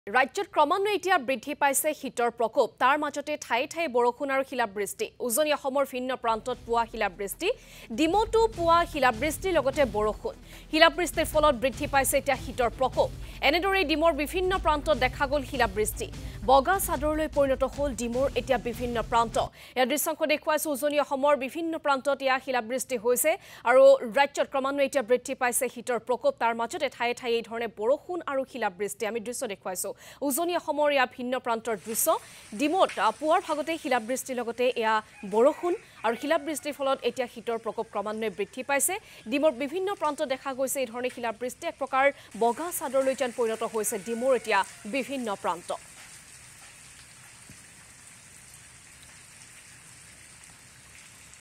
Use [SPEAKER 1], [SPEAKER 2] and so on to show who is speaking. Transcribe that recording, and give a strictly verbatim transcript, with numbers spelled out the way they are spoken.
[SPEAKER 1] ৰাজ্যত ক্ৰমান্বয়ে এতিয়া বৃদ্ধি পাইছে শীতৰ প্ৰকোপ তাৰ মাজতে ঠাই ঠাই বৰষুণ আৰু শিলাবৃষ্টি উজনি অসমৰ ভিন্ন প্ৰান্তত পোৱা শিলাবৃষ্টি ডিমটো পোৱা শিলাবৃষ্টিৰ লগতে বৰষুণ শিলাবৃষ্টিৰ ফলত বৃদ্ধি পাইছে এতিয়া শীতৰ প্ৰকোপ এনেদৰে ডিমৰ বিভিন্ন প্ৰান্তত দেখা গল শিলাবৃষ্টি বগা চাদৰলৈ পৰিণত হল ডিমৰ এতিয়া বিভিন্ন প্ৰান্ত এই দৃশ্যক দেখুৱাইছে উজনি অসমৰ বিভিন্ন প্ৰান্তত ইয়া শিলাবৃষ্টি হৈছে আৰু ৰাজ্যত ক্ৰমান্বয়ে এতিয়া বৃদ্ধি পাইছে শীতৰ প্ৰকোপ তাৰ মাজতে ঠাই ঠাই এই ধৰণে বৰষুণ আৰু শিলাবৃষ্টি আমি দৃশ্য দেখুৱাইছো উজনি অসমৰ ইয়া ভিন্ন প্ৰান্তৰ দৃশ্য ডিমত পুৱাৰ ভাগতে শিলাবৃষ্টিৰ লগতে ইয়া বৰষুণ আৰু শিলাবৃষ্টিৰ ফলত এতিয়া শীতৰ প্ৰকোপ ক্ৰমান্বয়ে বৃদ্ধি পাইছে ডিমৰ বিভিন্ন প্ৰান্ত দেখা গৈছে এই ধৰণে শিলাবৃষ্টি এক প্ৰকাৰ বগা চাদৰলৈ যেন পৰিণত হৈছে ডিমৰ এতিয়া বিভিন্ন প্ৰান্ত